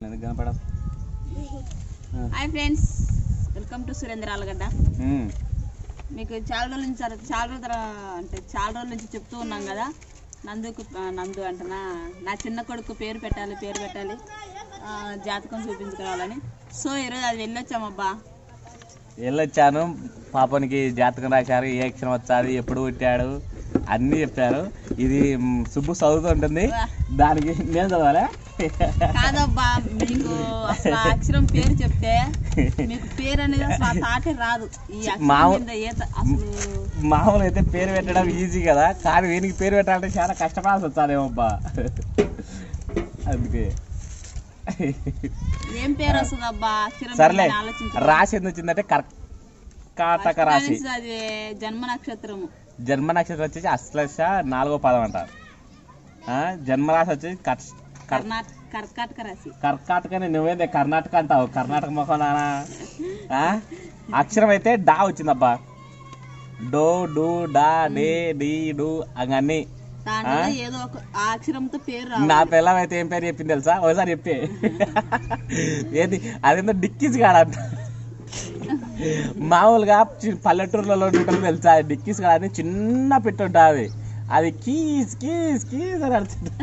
Hi friends, welcome to Surendra Alagadda. మీకు చాలా రోజుల నుంచి చెప్తూ ఉన్నాం కదా, నందు అంటున్నా నా చిన్న కొడుకు పేరు పెట్టాలి జాతకం చూపించుకోవాలని. సో ఈరోజు అది వెళ్ళొచ్చాను. పాపనికి జాతకం రాశారు, ఏ అక్షరం వచ్చాడు, ఎప్పుడు పుట్టాడు అన్నీ చెప్పారు. ఇది సుబ్బు చదువుతూ ఉంటుంది, దానికి నేను చదవాలా? కాదబ్బా, మీకు అసలు అక్షరం పేరు చెప్తే మీకు పేరు అనేది అసలు తాటే రాదు. మామూలు అయితే పేరు పెట్టడం ఈజీ కదా, కానీ వీనికి పేరు పెట్టాలంటే చాలా కష్టపడాల్సి వచ్చాదేమోబ్బా. అందుకే ఏం పేరు వస్తుంది అబ్బా? సర్లే, రాశి ఎందుకు వచ్చిందంటే కర్కాటక రాశి. అది జన్మ నక్షత్రము. జన్మ నక్షత్రం వచ్చేసి అశ్లేష 4వ పాదం అంటారు. జన్మరాశి వచ్చేసి కర్కాటక రాశి. కర్కాటకని నువ్వేందే కర్ణాటక అంటావు? కర్ణాటక మొహం నానా. అక్షరం అయితే డా వచ్చిందబ్బా. డో డు డా డే డి డు అవన్నీ. ఏదో ఒక అక్షరంతో పేరు. నా పిల్లం అయితే ఏం పేరు చెప్పింది తెలుసా? ఒకసారి చెప్పే. ఏది అదేందో డిక్కీస్ కాడంట. మామూలుగా పల్లెటూర్లలో ఉంటుంది తెలుసా, డిక్కీస్ కాడని చిన్న పిట్ట ఉంటుంది. అది కీస్ కీస్ కీస్ అని అడుగుతుంది.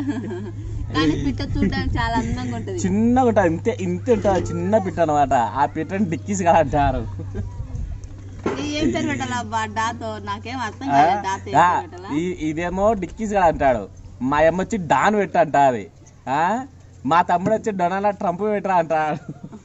చిన్నగా ఉంటుంది, ఇంతే ఉంటుంది, చిన్న పిట్ట అనమాట. ఆ పిట్టని డిక్కీస్ కాడ అంటారు. ఇదేమో డిక్కీస్ కాడ అంటాడు. మా అమ్మ వచ్చి డాన్ పెట్ట అంటారు. మా తమ్ముడు వచ్చి డొనాల్డ్ ట్రంప్ పెట్టరా అంటాడు.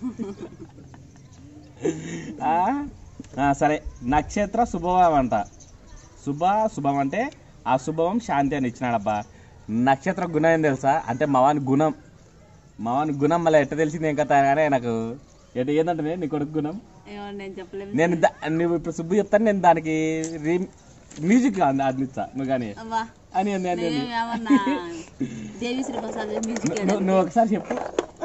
సరే, నక్షత్ర శుభవం అంట. శుభం అంటే అశుభవం శాంతి అని ఇచ్చినాడబ్బా. నక్షత్ర గుణం ఏం తెలుసా? అంటే మవాని గుణం మళ్ళీ ఎట్ట తెలిసింది ఏం కథ కానీ నాకు ఏంటంటే నీ కొడుకు గుణం నేను నువ్వు ఇప్పుడు సుబ్బు చెప్తాను, నేను దానికి మ్యూజిక్ అందిస్తా నువ్వు కానీ అని నువ్వు ఒకసారి చెప్పు.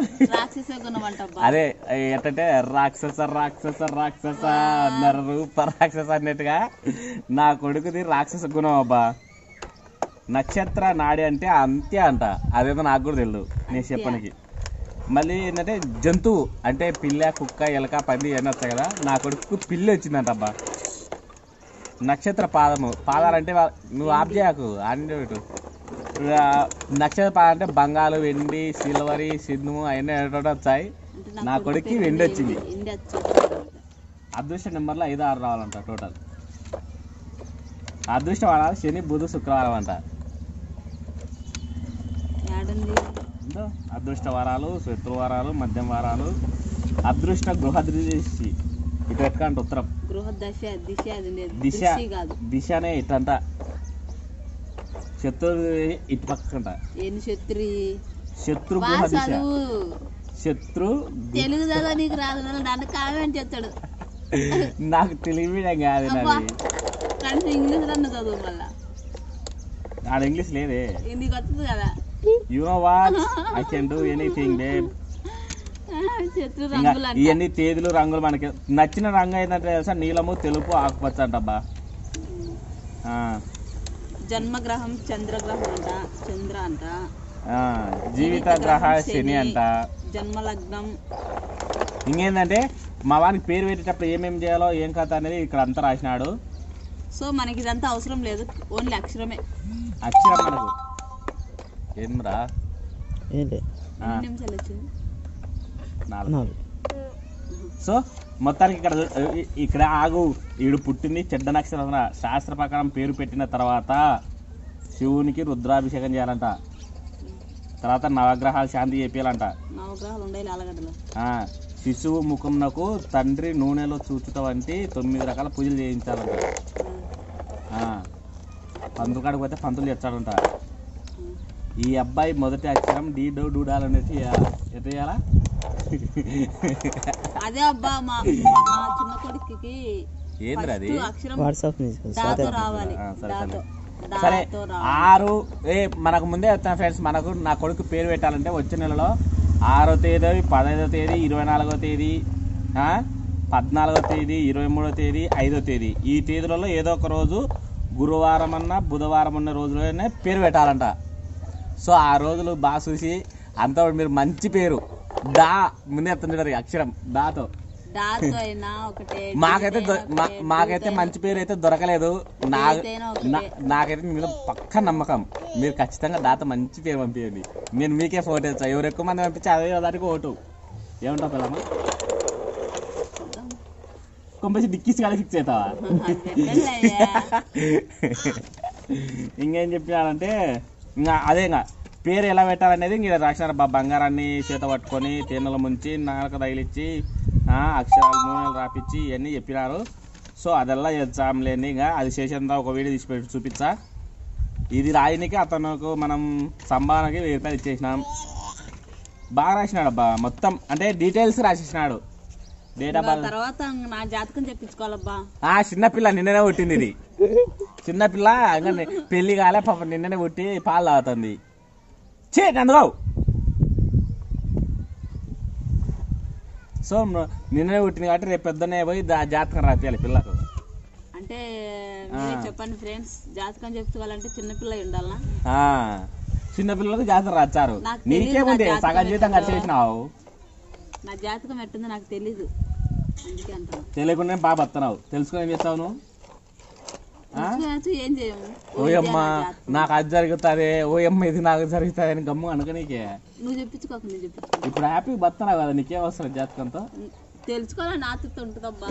అదే ఎట్టంటే రాక్షస అన్నారు, రూప రాక్షస అన్నట్టుగా నా కొడుకుది రాక్షస గుణం అబ్బా. నక్షత్ర నాడి అంటే అంతే అంట, అదేదో నాకు కూడా తెలియదు నేను చెప్పడానికి. మళ్ళీ ఏంటంటే జంతువు అంటే పిల్ల, కుక్క, ఎలక, పంది ఇవన్నీ వస్తాయి కదా. నా కొడుకు పిల్లి వచ్చిందంట అబ్బా. నక్షత్ర పాదాలంటే నువ్వు ఆప్ చేయకు అన్ని. నక్షత్ర పాదాలు అంటే బంగారు, వెండి, సిల్వరి, సిన్ను అవన్నీ వచ్చాయి. నా కొడుకు వెండి వచ్చింది. అదృష్ట నెంబర్లో 5, 6 రావాలంట టోటల్. అదృష్ట వారాలు శని, బుధ, శుక్రవారం అంట. అదృష్ట వారాలు, శుక్రవారాలు, మధ్యం వారాలు. అదృష్ట గృహదృష్టి ఇటు ఎట్కంట ఉత్తరం. దిశనే ఇటంట. శత్రు ఇటు పక్కంట. శత్రు గృహ దిశ. శత్రు తెలుగు నీకు రాదు, నన్ను కామెంట్ చేస్తాడు. నాకు తెలియడం కాదు, ఇంగ్లీష్ రన్ను చదువు. మళ్ళా ఆడ ఇంగ్లీష్ లేదే, నీకు వస్తుంది కదా. You know what? I can do anything, babe. ఇవన్నీ తేదీలు, రంగులు మనకి నచ్చిన రంగు ఏంటంటే తెలుసా? నీలము, తెలుపు, ఆకుపచ్చ అంటబ్బా. జన్మగ్రహం చంద్రగ్రహం అంట, చంద్ర అంట. జీవిత గ్రహ శని అంట. జన్మలగ్నం. ఇంకేంటంటే మా వానికి పేరు పెట్టేటప్పుడు ఏమేమి చేయాలో ఏం కథ అనేది ఇక్కడ అంతా రాసినాడు. సో మనకి ఇదంతా అవసరం లేదు, ఓన్లీ అక్షరమే. అక్షరం మనకు ఏమ్రా సో మొత్తానికి ఇక్కడ ఆగు. ఈడు పుట్టింది చెడ్డ నక్షత్రం. శాస్త్ర ప్రకారం పేరు పెట్టిన తర్వాత శివునికి రుద్రాభిషేకం చేయాలంట. తర్వాత నవగ్రహాలు శాంతి చేయాలంట. శిశువు ముఖంనకు తండ్రి నూనెలో చూచుట వంటి 9 రకాల పూజలు చేయించాలంట. పంతులు కాడికి పోతే పంతులు చేస్తాడంట. ఈ అబ్బాయి మొదటి అక్షరం డీ డో డూడాల్ అనేది ఎట్లా చేయాలా? అదే అబ్బా, మా చిన్న కొడుకుకి ఏంద్ర అది సరే 6 మనకు ముందే వస్తాను ఫ్రెండ్స్. మనకు నా కొడుకు పేరు పెట్టాలంటే వచ్చే నెలలో 6వ తేదీ, 15వ తేదీ, 24వ తేదీ, 14వ తేదీ, 23వ తేదీ, 5వ తేదీ. ఈ తేదీలలో ఏదో ఒక రోజు గురువారం అన్నా బుధవారం ఉన్న రోజులోనే పేరు పెట్టాలంట. సో ఆ రోజులు బాగా చూసి అంతా మీరు మంచి పేరు దా ముందే చెప్తుంది అక్షరం దాతో. దాతో అయినా ఒకటే. మాకైతే మంచి పేరు అయితే దొరకలేదు. నాకైతే మీద పక్క నమ్మకం. మీరు ఖచ్చితంగా దాత మంచి పేరు పంపించండి. నేను మీకే ఫోటో ఇచ్చా. ఎవరు ఎక్కువ మంది పంపించి అదే దానికి ఓటు. ఏమంటావు పిల్లమ్మా? కొంపసి డిక్కీస్ కానీ ఫిక్స్ అవుతావా? ఇంకేం చెప్పినాడంటే ఇంకా అదే ఇంకా పేరు ఎలా పెట్టాలనేది ఇంక రాసినారు. బంగారాన్ని చేత పట్టుకొని తేనెల ముంచి నాలుక తగిలిచ్చి అక్షరాలు నూనెలు రాపిచ్చి ఇవన్నీ చెప్పినారు. సో అదెల్లా చేద్దాంలేని ఇంకా అది చేసేంత ఒక వీడియో తీసి పెట్టి చూపించా. ఇది రాయనికి అతనుకు మనం సంభావనకి 1000 రూపాయలు ఇచ్చేసినాం. బాగా రాసినాడు అబ్బా, మొత్తం అంటే డీటెయిల్స్ రాసేసినాడు. డేట్ ఆఫ్ బర్త్ తర్వాత నా జాతకం చెప్పించుకోవాలబ్బా. చిన్నపిల్ల నిన్ననే పుట్టింది. ఇది చిన్నపిల్ల ఇంకా పెళ్లి కాలే పాప, నిన్ననే పుట్టి పాలు తాగుతుంది. చే నందుగావు. సో నిన్ననే పుట్టింది కాబట్టి రేపు పెద్దనే పోయి జాతకం రాపియాలి పిల్లకు. అంటే చెప్పండి ఫ్రెండ్స్, జాతకం చెప్పుకోవాలంటే చిన్నపిల్ల ఉండాలనా? చిన్నపిల్లలకు జాతకం రాచారు. నీకేముంది సగం జీతం కట్టేసినావు. నా జాతకం ఎట్టుందో నాకు తెలీదు, అందుకే అంటాను. తెలియకుండా బాగా వస్తున్నావు. తెలుసుకుని ఏం చేస్తావు నువ్వు? ఏం చేయము. ఓయమ్మా నాకు అది జరుగుతుంది, ఓయమ్మ ఇది నాకు జరుగుతుంది అని గమ్ము అనుక నీకే. నువ్వు చెప్పించుకోక నేను చెప్పించు. ఇప్పుడు హ్యాపీ బతున్నావు కదా, నీకేం వస్తుంది జాతకంతో? తెలుసుకోవాలని ఆతృత ఉంటుందబ్బా.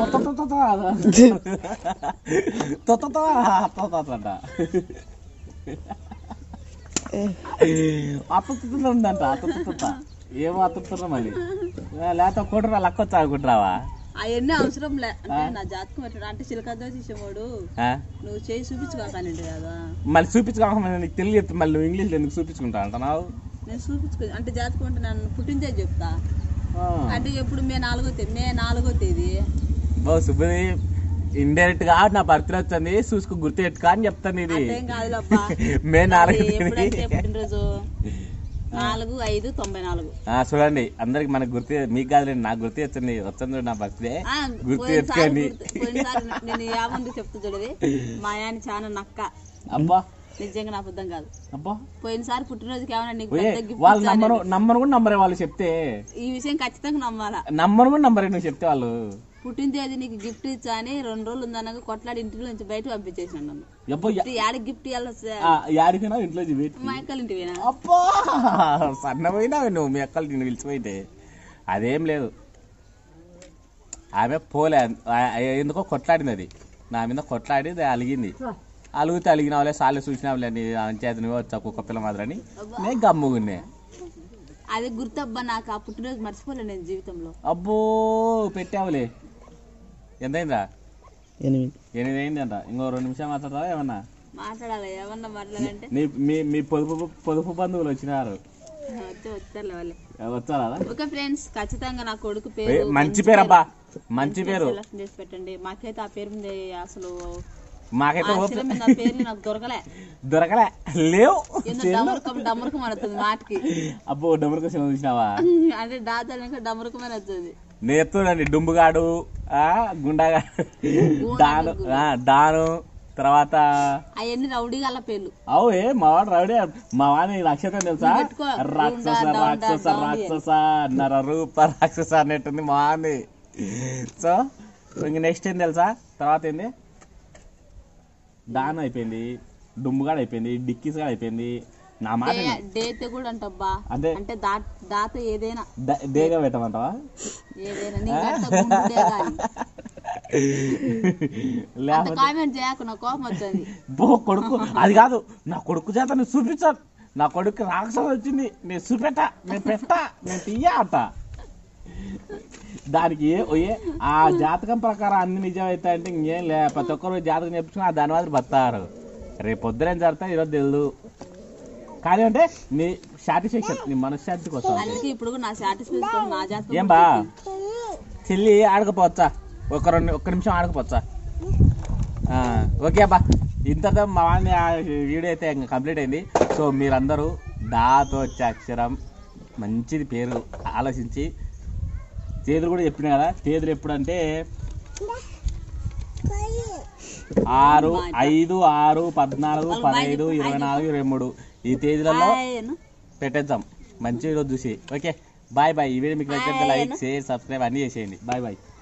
అత్తుతుందంట అత్తుతుంట. ఏమో అత్తుతున్నా మళ్ళీ లేకపోతే కొట్టురా లక్కొచ్చి ఆడుకుంటున్నావా? అవన్నీ అవసరం లే. అంటే నా జాతకం పెట్టాడు అంటే చిలకద్దో తీసేవాడు. నువ్వు చేయి చూపించుకోకండి కదా. మళ్ళీ చూపించుకోకుండా నీకు తెలియదు. మళ్ళీ నువ్వు ఇంగ్లీష్ ఎందుకు చూపించుకుంటా అంటున్నావు? నేను చూపించుకో అంటే జాతకం అంటే నన్ను పుట్టిందే చెప్తా. అంటే ఎప్పుడు మే 4వ తేదీ సుబ్బది ఇండైరెక్ట్ గా నా బర్త్డే వచ్చింది చూసుకో, గుర్తు పెట్టుకో అని చెప్తాను. ఇది మే 4 పుట్టినరోజు 4/5/94. చూడండి అందరికి మనకు గుర్తు, మీకు కాదులేండి నాకు గుర్తు వచ్చింది. వచ్చింది నా బర్త్డే గుర్తు తెచ్చుకోండి. నేను ఏమంది చెప్తా చూడది, మా ఆయన చాలా నక్క. అబ్బా నిజంగా నా అబద్ధం కాదు. అబ్బా పోయినసారి పుట్టినరోజుకి ఏమన్నా నీకు వాళ్ళు నంబర్ కూడా నంబరే. వాళ్ళు చెప్తే ఈ విషయం ఖచ్చితంగా నమ్మాలా. నంబర్ కూడా నంబరే నువ్వు చెప్తే వాళ్ళు. పుట్టిన తేదీ నీకు గిఫ్ట్ ఇచ్చా అని 2 రోజులు ఉందనగా కొట్లాడి ఇంటి నుంచి బయట పంపించేసాను నన్ను. యాడికి గిఫ్ట్ ఇవ్వాలి? ఇంట్లో మా అక్కల ఇంటి పోయినా. అబ్బా సన్నపోయినా నువ్వు మీ అక్కలు నిన్ను పిలిచిపోయితే. అదేం లేదు, ఆమె పోలే ఎందుకో కొట్లాడింది. అది నా మీద కొట్లాడి అలిగింది. అలిగితే అలిగిన వాళ్ళే సార్లు చూసినావులే నీ అంచేది నువ్వు వచ్చా కుక్క పిల్ల మాదిరని నేను గమ్ముగున్నే. అదే గుర్తబ్బా నాకు. ఆ పుట్టినరోజు మర్చిపోలే నేను జీవితంలో. అబ్బో పెట్టావులే. ఎంతైందా? 8 అయిందంట. ఇంకో 2 నిమిషాలు మాట్లాడతావా? ఏమన్నా మాట్లాడాలి. ఏమన్నా మాట్లాడాలంటే మీ పొదుపు బంధువులు వచ్చినారు. వచ్చారా? ఓకే ఫ్రెండ్స్, ఖచ్చితంగా నా కొడుకు పేరు మంచి పేరు అబ్బా, మంచి పేరు చేసి పెట్టండి. మాకైతే ఆ పేరు మీద అసలు మాకైతే పేర్లు నాకు దొరకలే లేవు. డమరుకం అవుతుంది మాటకి. అబ్బో డమరుకం చూసినావా? అంటే దాదాపు డమరుకమే వస్తుంది. నేర్చుకోండి. డుంబుగాడు, గుండాగాడు, డాను, తర్వాత అవన్నీ రౌడీ గల పేర్లు. అవే మా వాడు రౌడీ. మా వాడిని నక్షత్రం తెలుసా? రాక్షస రాక్షస రాక్షస నర రూప రాక్షస అనేట్టుంది మా వాడిని. సో ఇంక నెక్స్ట్ ఏం తెలుసా? తర్వాత ఏంది? డాన్ అయిపోయింది, డుంబుగాడు అయిపోయింది, డిక్కీస్ గాడు అయిపోయింది. నా మాట డేట్ కూడా అంటబ్బా. అంటే దాత ఏదైనా డేగా పెట్టమంటావా? కొడుకు అది కాదు, నా కొడుకు చేత నేను చూపించాను. నా కొడుకు రాక్షసం వచ్చింది, నేను చూపెట్టా, నేను పెట్టా, నేను తీయా అంట. దానికి ఆ జాతకం ప్రకారం అన్ని నిజమైతే అంటే ఇంకేం లే. ప్రతి ఒక్కరు జాతకం చెప్పుకుని దాని మాదిరి బతారు. రేపు పొద్దున ఏం జరుగుతా ఈరోజు తెలుదు. కానీ అంటే నీ సాటిస్ఫాక్షన్, నీ మనశ్శాంతి కోసం. ఏం బా చెల్లి ఆడకపోవచ్చా? ఒక్క నిమిషం ఆడకపోవచ్చా? ఓకే అబ్బా, ఇంతతో మా వాడిని వీడియో అయితే కంప్లీట్ అయింది. సో మీరందరూ దాతో వచ్చే అక్షరం మంచిది పేరు ఆలోచించి. తేదీలు కూడా చెప్పినా కదా. తేదీలు ఎప్పుడంటే 6, 5, 6, 14, 15, 24, 23 ఈ తేదీలలో పెట్టేద్దాం మంచి రోజు చూసి. Okay bye bye. ఈ వీడియో మీకు నచ్చితే లైక్ షేర్ సబ్స్క్రైబ్ అన్నీ చేసేయండి. Bye bye.